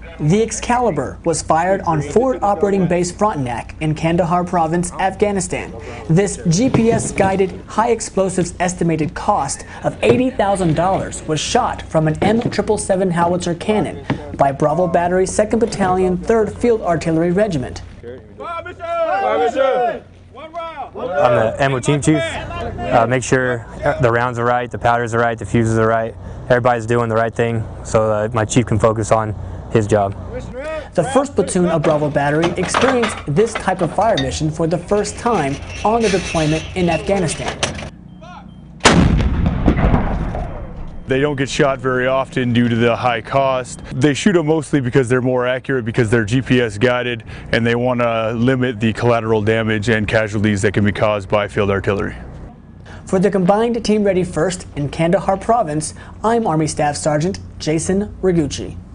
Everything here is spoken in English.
The Excalibur was fired on Forward Operating Base Frontenac in Kandahar Province, Afghanistan. This GPS-guided, high-explosives estimated cost of $80,000 was shot from an M777 howitzer cannon by Bravo Battery 2nd Battalion 3rd Field Artillery Regiment. I'm the ammo team chief. Make sure the rounds are right, the powders are right, the fuses are right. Everybody's doing the right thing so my chief can focus on his job. The 1st Platoon of Bravo Battery experienced this type of fire mission for the first time on the deployment in Afghanistan. They don't get shot very often due to the high cost. They shoot them mostly because they're more accurate, because they're GPS guided, and they want to limit the collateral damage and casualties that can be caused by field artillery. For the Combined Team Ready 1st in Kandahar Province, I'm Army Staff Sergeant Jason Rigucci.